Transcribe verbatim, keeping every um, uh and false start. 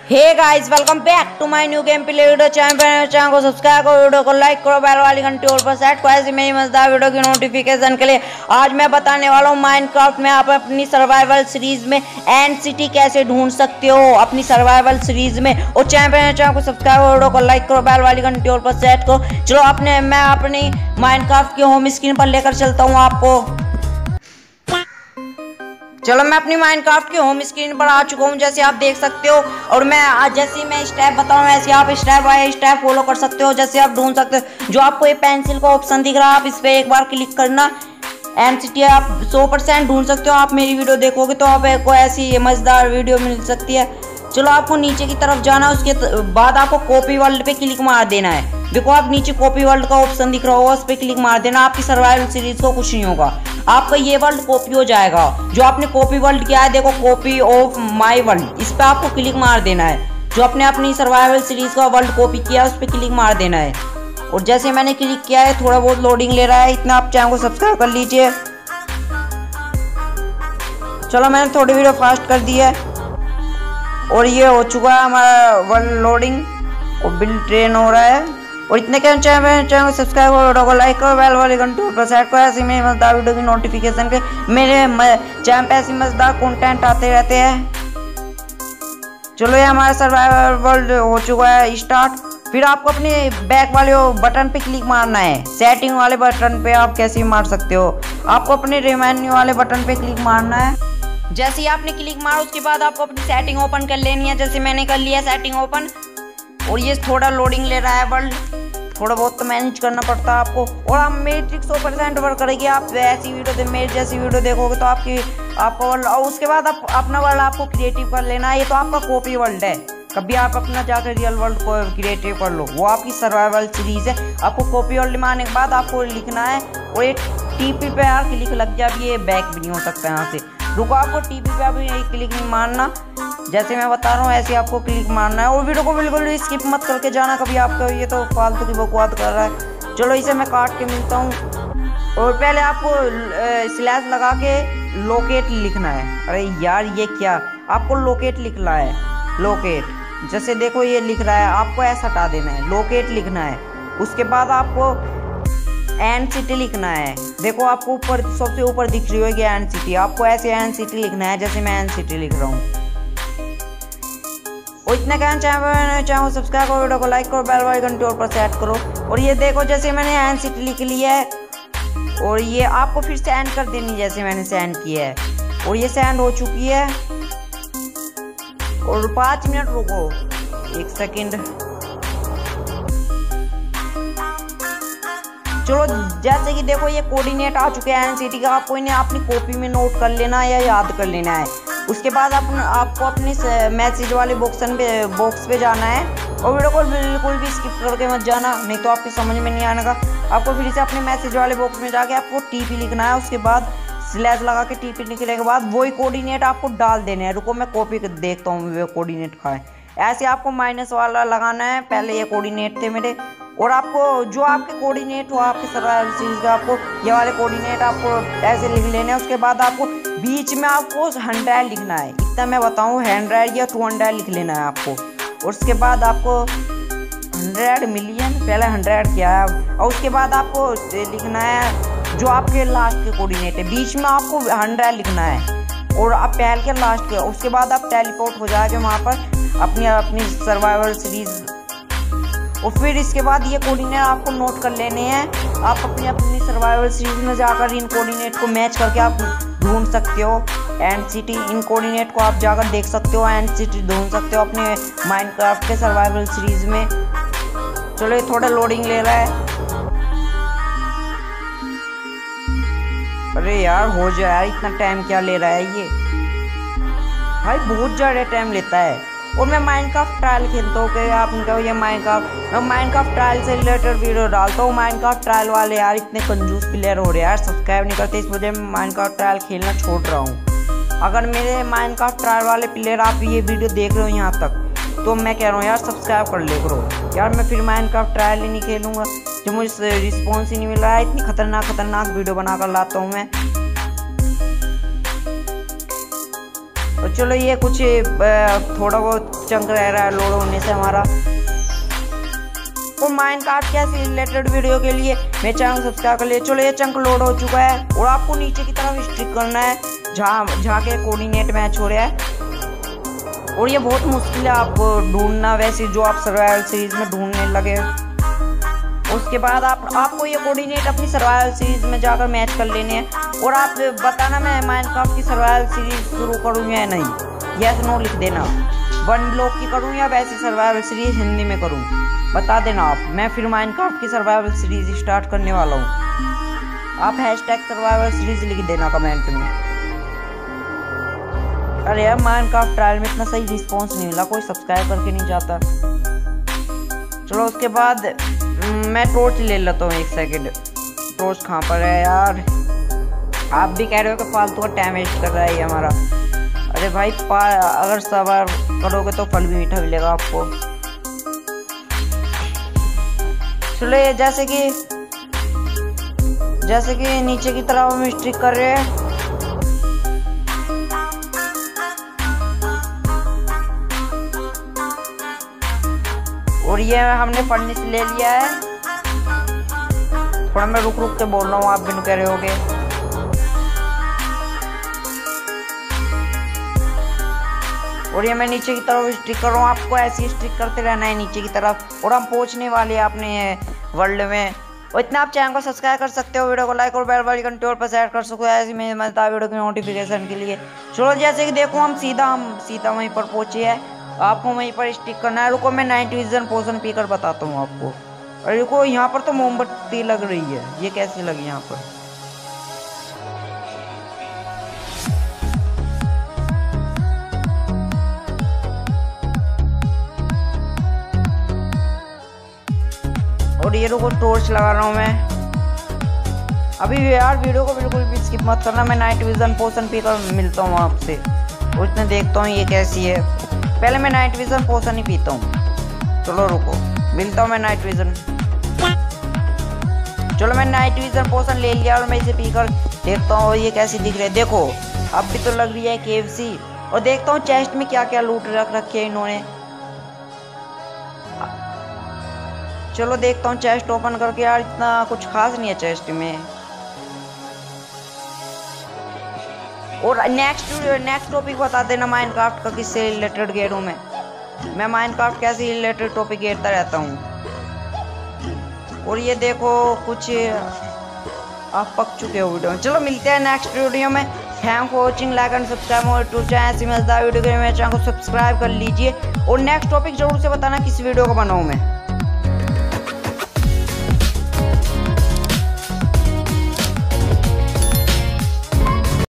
Hey guys, welcome back to my new game play video. Channel channel को subscribe करो, video को like करो, bell वाली घंटी और पर सेट करो ऐसी मेरी मजेदार वीडियो की नोटिफिकेशन के लिए। आज मैं बताने वाला हूँ माइनक्राफ्ट में आप अपनी सर्वाइवल सीरीज में एंड सिटी कैसे ढूंढ सकते हो अपनी सर्वाइवल सीरीज में। और चैनल चैनल को सब्सक्राइब करो, वीडियो को लाइक करो, बेल वाली घंटी और पर सेट करो। चलो अपने मैं अपनी माइनक्राफ्ट की होम स्क्रीन पर लेकर चलता हूँ आपको। चलो मैं अपनी माइनक्राफ्ट की होम स्क्रीन पर आ चुका हूँ, जैसे आप देख सकते हो। और मैं आज जैसे मैं स्टेप बताऊँ ऐसे आप स्टेप बाय स्टेप फॉलो कर सकते हो। जैसे आप ढूंढ सकते हो, जो आपको ये पेंसिल का ऑप्शन दिख रहा है आप इस पर एक बार क्लिक करना। एंड सिटी आप सौ परसेंट ढूंढ सकते हो। आप मेरी वीडियो देखोगे तो आपको ऐसी मजेदार वीडियो मिल सकती है। चलो आपको नीचे की तरफ जाना है, उसके बाद आपको कॉपी वर्ल्ड पे क्लिक मार देना है। देखो आप नीचे कॉपी वर्ल्ड का ऑप्शन दिख रहा होगा, उस पर क्लिक मार देना। आपकी सर्वाइवल सीरीज को कुछ नहीं होगा, आपका ये वर्ल्ड कॉपी हो जाएगा। जो आपने कॉपी वर्ल्ड किया है, देखो कॉपी ऑफ माय वर्ल्ड, इस पर आपको क्लिक मार देना है। जो आपने अपनी सर्वाइवल सीरीज का वर्ल्ड कॉपी किया है उस पर क्लिक मार देना है। और जैसे मैंने क्लिक किया है, थोड़ा बहुत लोडिंग ले रहा है, इतना आप चैनल को सब्सक्राइब कर लीजिए। चलो मैंने थोड़ी वीडियो फास्ट कर दी है और ये हो चुका है हमारा वर्ल्ड लोडिंग और बिल ट्रेन हो रहा है। और इतने के चैनल चैनल को सब्सक्राइब करो, वीडियो को लाइक करो, बेल वाली घंटी पर सेट करो ऐसे मेरे मजेदार वीडियो की नोटिफिकेशन के। मेरे चैनल पे ऐसे मजेदार कंटेंट आते रहते हैं। चलो ये हमारा सर्वाइवल वर्ल्ड हो चुका है स्टार्ट। फिर आपको अपने बैक वाले बटन पे क्लिक मारना है। सेटिंग वाले बटन पे आप कैसे मार सकते हो, आपको अपने रिमेन्यू वाले बटन पे क्लिक मारना है। जैसे ही आपने क्लिक मारा उसके बाद आपको अपनी सेटिंग ओपन कर लेनी है। जैसे मैंने कर लिया सेटिंग ओपन। और ये थोड़ा लोडिंग ले रहा है वर्ल्ड, थोड़ा बहुत तो मैनेज करना पड़ता है आपको। और आप मेरी ट्रिक सौ परसेंट वर्क करेगी। आप ऐसी वीडियो दे मेरी जैसी वीडियो देखोगे तो आपकी आपका वर्ल्ड। और उसके बाद आप अपना वर्ल्ड आपको क्रिएटिव कर लेना है। ये तो आपका कॉपी वर्ल्ड है, कभी आप अपना जाकर रियल वर्ल्ड को क्रिएटिव कर लो, वो आपकी सर्वाइवल सीरीज है। आपको कॉपी वर्ल्ड में आने के बाद आपको लिखना है। और एक टीपी पे यार क्लिक लग जाए, अब ये बैक भी नहीं हो सकता यहाँ से। रुको, आपको टीपी पे अभी क्लिक नहीं मारना, जैसे मैं बता रहा हूँ ऐसे आपको क्लिक मारना है। और वीडियो को बिल्कुल भी स्किप मत करके जाना कभी, आपका ये तो फालतू की बकवास कर रहा है। चलो इसे मैं काट के मिलता हूँ। और पहले आपको स्लैश लगा के लोकेट लिखना है। अरे यार ये क्या, आपको लोकेट लिखना है, लोकेट। जैसे देखो ये लिख रहा है, आपको ऐसा हटा देना है, लोकेट लिखना है। उसके बाद आपको एंड सिटी लिखना है। देखो आपको ऊपर सबसे ऊपर दिख रही होगी एंड सिटी, आपको ऐसे एंड सिटी लिखना है जैसे मैं एंड सिटी लिख रहा हूँ। और इतना कहना चैनल चैनल को सब्सक्राइब करो, वीडियो को लाइक करो, बेल वाली घंटी और पर सेट करो। और ये देखो जैसे मैंने एंड सिटी लिख लिया है और ये आपको फिर सेंड कर देनी जैसे मैंने सेंड किया है। और ये सेंड हो चुकी है। और पाँच मिनट रुको, एक सेकेंड। चलो जैसे कि देखो ये कोऑर्डिनेट आ चुके हैं एनसीटी का, आपको इन्हें अपनी कॉपी में नोट कर लेना है या याद कर लेना है। उसके बाद आप, आपको अपनी मैसेज वाले बॉक्सन पे बॉक्स पे जाना है। और वीडियो को बिल्कुल भी स्किप करके मत जाना, नहीं तो आपके समझ में नहीं आने का। आपको फिर से अपने मैसेज वाले बॉक्स में जाके आपको टीपी लिखना है। उसके बाद स्लैश लगा के टीपी लिखने के बाद वही कोऑर्डिनेट आपको डाल देने हैं। रुको मैं कॉपी देखता हूँ वो कोऑर्डिनेट का है। ऐसे आपको माइनस वाला लगाना है, पहले ये कोऑर्डिनेट थे मेरे। और आपको जो आपके कोऑर्डिनेट हो आपके सर्वाइवल सीरीज का, आपको ये वाले कोऑर्डिनेट आपको ऐसे लिख लेने हैं। उसके बाद आपको बीच में आपको हंड्रेड लिखना है, इतना मैं बताऊँ, हंड्रेड या टू हंड्रेड लिख लेना है आपको। और उसके बाद आपको हंड्रेड मिलियन, पहले हंड्रेड किया है। और उसके बाद आपको लिखना है जो आपके लास्ट के कोऑर्डिनेट है, बीच में आपको हंड्रेड लिखना है। और आप पहले के लास्ट के, उसके बाद आप टेलीपोर्ट हो जाएंगे वहाँ पर अपनी अपनी सर्वाइवल सीरीज। और फिर इसके बाद ये कोऑर्डिनेट आपको नोट कर लेने हैं। आप अपनी अपनी सर्वाइवल सीरीज में जाकर इन कोऑर्डिनेट को मैच करके आप ढूंढ सकते हो एंड सिटी। इन कोऑर्डिनेट को आप जाकर देख सकते हो, एंड सिटी ढूंढ सकते हो अपने माइनक्राफ्ट के सर्वाइवल सीरीज में। चलो ये थोड़ा लोडिंग ले रहा है। अरे यार हो जाए यार, इतना टाइम क्या ले रहा है ये भाई, बहुत ज़्यादा टाइम लेता है। और मैं माइनक्राफ्ट ट्रायल खेलता हूँ कि आपने कहो ये माइनक्राफ्ट, मैं माइनक्राफ्ट ट्रायल से रिलेटेड वीडियो डालता हूँ। माइनक्राफ्ट ट्रायल वाले यार इतने कंजूस प्लेयर हो रहे हैं यार, सब्सक्राइब नहीं करते, इस वजह मैं माइनक्राफ्ट ट्रायल खेलना छोड़ रहा हूँ। अगर मेरे माइनक्राफ्ट ट्रायल वाले प्लेयर आप ये वीडियो देख रहे हो यहाँ तक, तो मैं कह रहा हूँ यार सब्सक्राइब कर ले करो यार। मैं फिर माइनक्राफ्ट ट्रायल ही नहीं खेलूँगा जब मुझे रिस्पॉन्स ही नहीं मिल रहा है। इतनी खतरनाक खतरनाक वीडियो बनाकर लाता हूँ मैं। और चलो ये कुछ थोड़ा बहुत चंक रह रहा है लोड होने से हमारा। और माइनक्राफ्ट के ऐसे रिलेटेड वीडियो के लिए मेरे चैनल सब्सक्राइब कर लिए। चलो ये चंक लोड हो चुका है और आपको नीचे की तरफ स्ट्रिक करना है जहाँ जहाँ के कोऑर्डिनेट मैच हो रहा है। और ये बहुत मुश्किल है आप ढूंढना, वैसे जो आप सर्वाइवल सीरीज में ढूंढने लगे। उसके बाद आप आपको ये कोऑर्डिनेट अपनी सर्वाइवल सीरीज में जाकर मैच कर लेने हैं और आप बताना मैं माइनक्राफ्ट की सर्वाइवल सीरीज शुरू करूँ या नहीं, यस नो लिख देना। वन ब्लॉक की करूँ या वैसी सर्वाइवल सीरीज हिंदी में करूँ बता देना आप। मैं फिर माइनक्राफ्ट की सर्वाइवल सीरीज स्टार्ट करने वाला हूँ। आप हैशटैग सर्वाइवल सीरीज लिख देना कमेंट में। अरे यार माइनक्राफ्ट ट्रायल में इतना सही रिस्पॉन्स नहीं मिला, कोई सब्सक्राइब करके नहीं जाता। चलो उसके बाद मैं टॉर्च ले लेता हूँ। एक सेकंड, टॉर्च कहाँ पर है यार? आप भी कह रहे हो कि फालतू का टाइम वेस्ट कर रहा है ये हमारा। अरे भाई अगर सवार करोगे तो फल भी मीठा मिलेगा आपको। चलो ये जैसे कि जैसे कि नीचे की तरफ हम स्ट्रिक कर रहे हैं। और ये हमने फर्नेस ले लिया है। थोड़ा मैं रुक रुक के बोल रहा हूँ, आप भी कह रहे होगे। और ये मैं नीचे की तरफ स्ट्रिक कर रहा हूँ। आपको ऐसी स्ट्रिक करते रहना है नीचे की तरफ। और हम पहुँचने वाले हैं अपने वर्ल्ड में। और इतना आप चैनल को सब्सक्राइब कर सकते हो, वीडियो को लाइक और बेल वाली घंटी पर सेट कर सकते हो ऐसी मेरी मजेदार वीडियो की नोटिफिकेशन के लिए। चलो जैसे कि देखो हम सीधा हम सीधा वहीं पर पहुँचे हैं। आपको वहीं पर स्टिक करना है। रुको मैं नाइट विजन पोशन पीकर बताता हूँ आपको। अरे रुको यहाँ पर तो मोमबत्ती लग रही है, ये कैसी लगी यहाँ पर? और ये रुको टॉर्च लगा रहा हूँ मैं अभी। यार वीडियो को बिल्कुल भी स्किप मत करना। मैं नाइट विजन पोशन पीकर मिलता हूँ आपसे। उसने देखता हूँ ये कैसी है। पहले मैं नाइट विजन पोशन ही पीता हूँ। चलो रुको मिलता हूँ मैं नाइट विजन। चलो मैं नाइट विजन पोशन ले लिया और मैं इसे पीकर देखता हूँ ये कैसी दिख रही है। देखो अब भी तो लग रही है केएफसी। और देखता हूँ चेस्ट में क्या क्या लूट रख रखे है इन्होंने। चलो देखता हूँ चेस्ट ओपन करके। यार इतना कुछ खास नहीं है चेस्ट में। और नेक्स्ट नेक्स्ट टॉपिक बता देना माइनक्राफ्ट का किससे रिलेटेड गेयरों में। मैं माइनक्राफ्ट कैसे रिलेटेड टॉपिक घेरता रहता हूँ। और ये देखो कुछ आप पक चुके हो वीडियो में। चलो मिलते हैं नेक्स्ट वीडियो में। Thank for watching, like and subscribe और टू चैनल ऐसी मजेदार वीडियो के लिए मेरे चैनल को सब्सक्राइब कर लीजिए। और नेक्स्ट टॉपिक जरूर से बताना किस वीडियो को बनाऊँ मैं।